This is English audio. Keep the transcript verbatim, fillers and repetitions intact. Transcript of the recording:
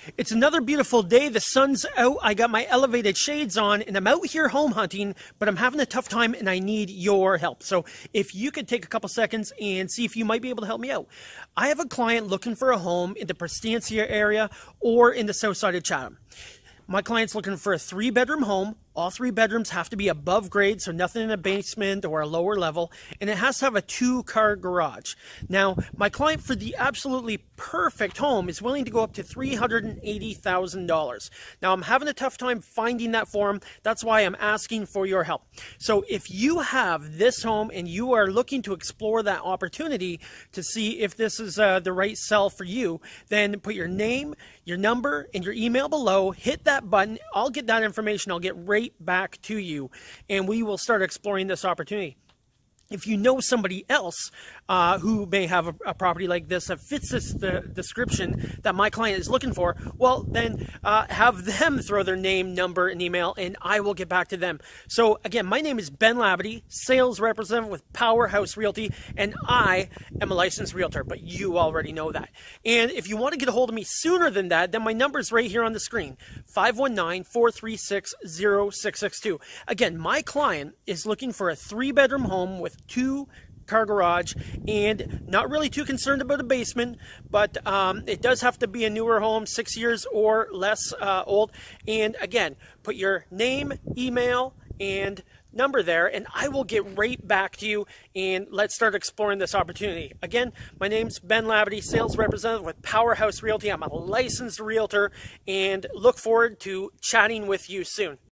It's another beautiful day. The sun's out. I got my elevated shades on and I'm out here home hunting, but I'm having a tough time and I need your help. So if you could take a couple seconds and see if you might be able to help me out. I have a client looking for a home in the Prastancia area or in the south side of Chatham. My client's looking for a three bedroom home. All three bedrooms have to be above grade, so nothing in a basement or a lower level, and it has to have a two car garage. Now, my client for the absolutely perfect home is willing to go up to three hundred eighty thousand dollars. Now, I'm having a tough time finding that for him. That's why I'm asking for your help. So if you have this home and you are looking to explore that opportunity to see if this is uh, the right sell for you, then put your name, your number, and your email below. Hit that button. I'll get that information. I'll get right back to you and we will start exploring this opportunity. If you know somebody else uh, who may have a, a property like this that fits this the description that my client is looking for, well, then uh, have them throw their name, number, and email, and I will get back to them. So again, my name is Ben Labadie, sales representative with Powerhouse Realty, and I am a licensed realtor, but you already know that. And if you want to get a hold of me sooner than that, then my number is right here on the screen, five one nine, four three six, zero six six two. Again, my client is looking for a three-bedroom home with two car garage and not really too concerned about a basement, but um, it does have to be a newer home, six years or less uh, old. And again, put your name, email, and number there, and I will get right back to you and let's start exploring this opportunity. Again, my name's Ben Labadie, sales representative with Powerhouse Realty. I'm a licensed realtor and look forward to chatting with you soon.